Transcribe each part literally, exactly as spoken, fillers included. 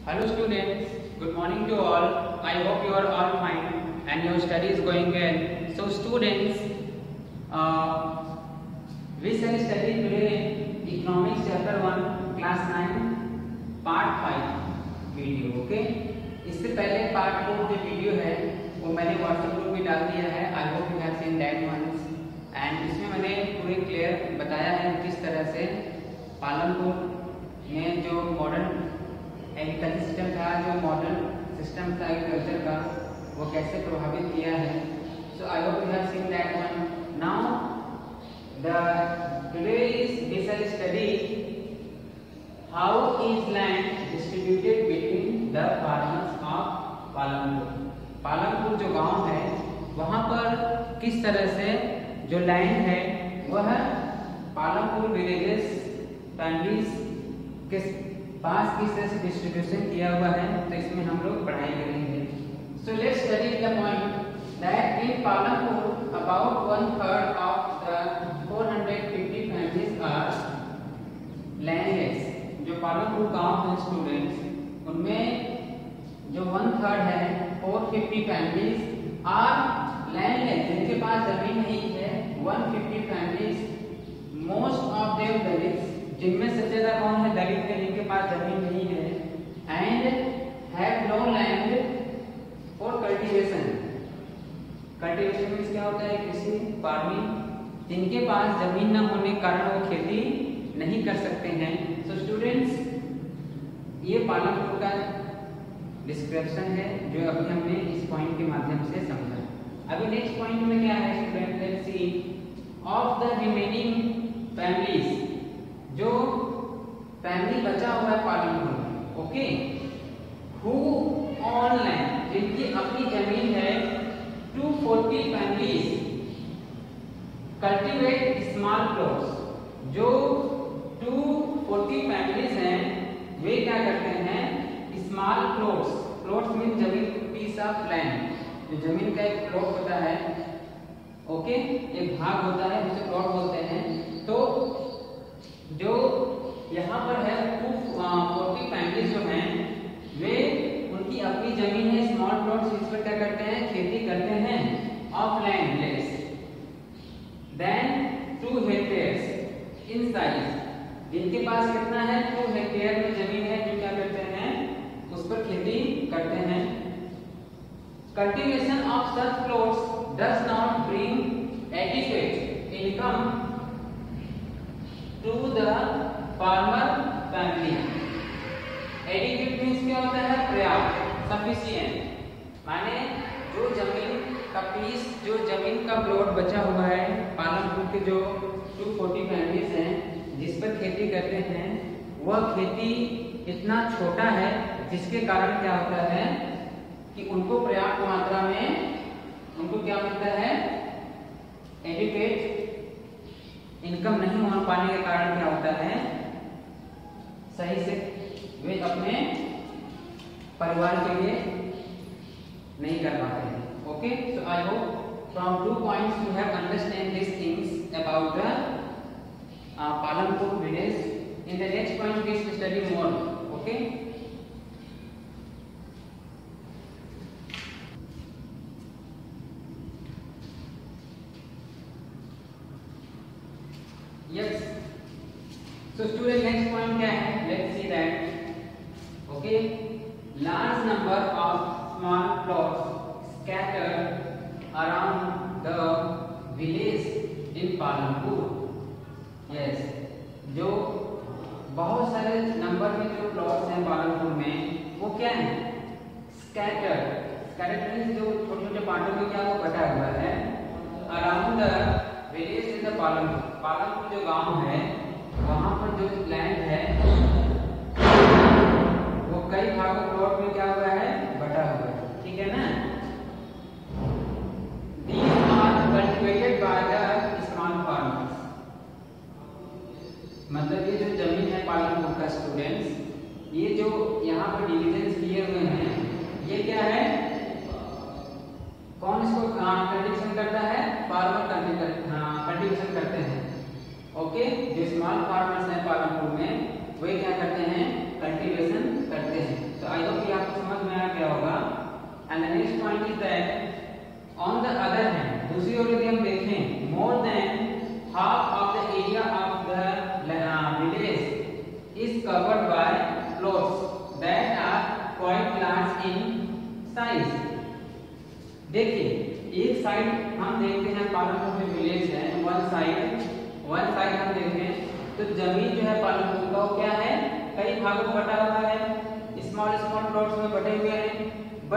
Hello students, good morning to all. I hope you are all fine and your study is going well. So students, uh, we shall study today Economics chapter one, class nine, part five video. Okay? इससे पहले part four जो video है वो मैंने WhatsApp group में डाल दिया है. I hope you have seen that once. And इसमें मैंने पूरे क्लियर बताया है किस तरह से पालनपुर में जो मॉडर्न एग्रीकल्चर सिस्टम था, जो मॉडर्न सिस्टम था एग्रीकल्चर का, वो कैसे प्रभावित किया है. So I hope you have seen that one. Now the today is we shall study how is land distributed between the farmers of Palanpur. Palanpur जो गांव है वहां पर किस तरह से जो लैंड है वह पालनपुर विलेजेस फैमिलीज के पास किस तरह से डिस्ट्रीब्यूशन किया हुआ है, तो इसमें हम लोग पढ़ाई करेंगे. So let's study the point that in Palanpur about one third of the four hundred fifty families are landless. जो पालनपुर गांव है स्टूडेंट्स, उनमें जो वन थर्ड है four fifty families are landless, जिनके पास जमीन नहीं है. One fifty families, most of them Dalits, जिनमें सबसे ज्यादा कौन है? दलित है, जिनके पास जमीन नहीं है. And have no land for cultivation. Cultivation means क्या होता है? कृषि, फार्मिंग. जिनके पास जमीन न होने के कारण वो खेती नहीं कर सकते हैं. सो स्टूडेंट्स, ये पालनपुर का डिस्क्रिप्शन है जो अभी हमने इस पॉइंट के माध्यम से समझा. अभी नेक्स्ट पॉइंट में क्या है student? Let's see of the remaining families, जो फैमिली बचा हुआ है पालनपुर में, ओके, हु ऑन लैंड, जिनकी अपनी जमीन है, two forty families cultivate small plots. जो टू फोर्टी फैमिलीज हैं वे क्या करते हैं? Small plots. प्लॉट्स मीन जमीन, पीस ऑफ लैंड. जो जमीन का एक प्लॉट होता है, ओके, एक भाग होता है जिसे प्लॉट बोलते हैं. तो जो यहाँ पर है टू फोर्टी फैमिलीज जो हैं वे, उनकी अपनी जमीन है, स्मॉल प्लॉट्स, इस पर क्या करते हैं? खेती करते हैं of land less than two hectares in size. जिनके पास कितना है? टू हेक्टेयर में जमीन है, जो क्या करते हैं? उस पर खेती करते हैं. Cultivation of such plots does not bring adequate income to the farmer family. Adequate means क्या होता है? पर्याप्त, सफिशिएंट. माने जो जमीन का पीस, जो जमीन का प्लॉट बचा हुआ है पालनपुर के जो टू फोर्टी फैमिलीज हैं जिस पर खेती करते हैं, वह खेती इतना छोटा है जिसके कारण क्या होता है कि उनको पर्याप्त मात्रा में उनको क्या मिलता है? एडिक्वेट इनकम नहीं हो पाने के कारण क्या होता है? सही से वे अपने परिवार के लिए नहीं कर पाते हैं. Okay, so I hope from two points you have understand this things about the Palanpur village. In the next point we will study more. Okay, yes. So student, next point क्या है? Let's see that. Okay, large number of small plots scattered around the village in Palanpur. Yes, जो बहुत सारे number में जो plots हैं पालनपुर में, वो क्या है? स्कैटर्ड. स्कैटर्ड मींस जो छोटे छोटे पार्टों में क्या वो बटा हुआ है. Around the village in the Palanpur. Palanpur जो गांव है वहां पर जो लैंड है वो कई भागों प्लॉट में क्या हुआ है? बटा हुआ है. ठीक है ना? These are cultivated by the small farmers. मतलब ये जो जमीन है पालनपुर का स्टूडेंट्स, ये जो यहाँ पर डिविजन किए हुए हैं, ये क्या है? कौन इसको कल्टीवेशन करता है? फार्मर कल्टीवेशन करते हैं. ओके, जो स्मॉल फार्मर्स हैं पालनपुर में वे क्या करते हैं? कल्टीवेशन करते हैं. तो आई में आ गया होगा। And the next point is that on the other hand, दूसरी ओर यदि हम देखें, more than half of the area of the uh, village is covered by plots that are quite large in size। देखिए एक साइड हम देखते हैं पालनपुर में विलेज है, वन साइड वन साइड हम देखें तो जमीन जो है पालनपुर का वो क्या है, कई भागों में बटा हुआ है, स्मॉल स्मॉल प्लॉट्स में बटे हुए हैं।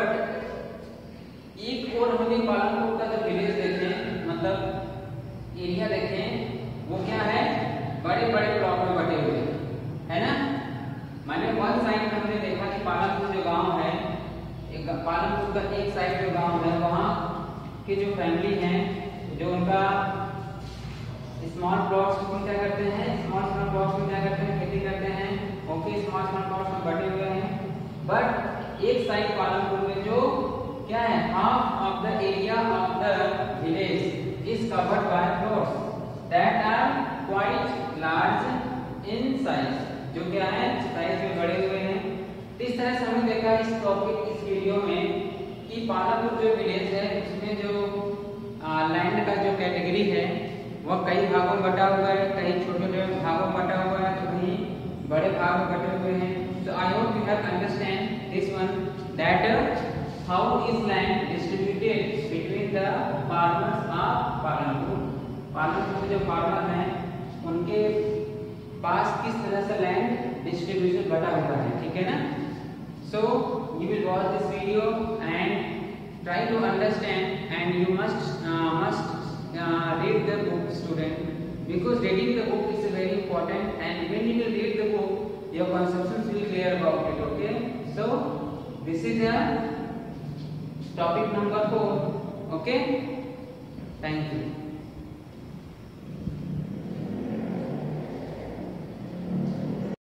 बट एक और हमें पालनपुर का जो विलेज देखें, मतलब एरिया देखें, वो क्या है, बड़े बड़े प्लॉट में बटे हुए हैं, है ना। माने वन साइड में हमने देखा कि पालनपुर जो गांव है, एक पालनपुर का एक साइड जो गांव है, वहाँ के जो फैमिली हैं, जो उनका स्मॉल प्लॉट्स में क्या करते हैं, स्मॉल स्मॉल प्लॉट्स में क्या करते हैं, खेती करते हैं। ओके, स्मॉल स्मॉल प्लॉट्स में बटे हुए हैं। बट एक साइड पालनपुर में जो क्या है, half of the area of the village is covered by plots that are quite large in size, जो क्या है साइज में बड़े हुए हैं। इस तरह से हमने देखा इस टॉपिक इस वीडियो में कि पालनपुर जो विलेज है उसमें जो लैंड का जो कैटेगरी है वह कई भागों में बटा हुआ है, कई छोटे छोटे भागों में बटा हुआ है, तो कहीं बड़े भाग में बटे हुए हैं। तो I hope you have understand this one that how is land distributed between the farmers of Palanpur. Palanpur में जो फार्मर हैं उनके पास किस तरह से लैंड डिस्ट्रीब्यूशन बटा हुआ है, ठीक है ना। So you will watch this video and try to understand and you must must read the book student, because reading the book is very important and when you will read the book your conceptions will clear about it। okay, so this is a topic number four। okay, thank you।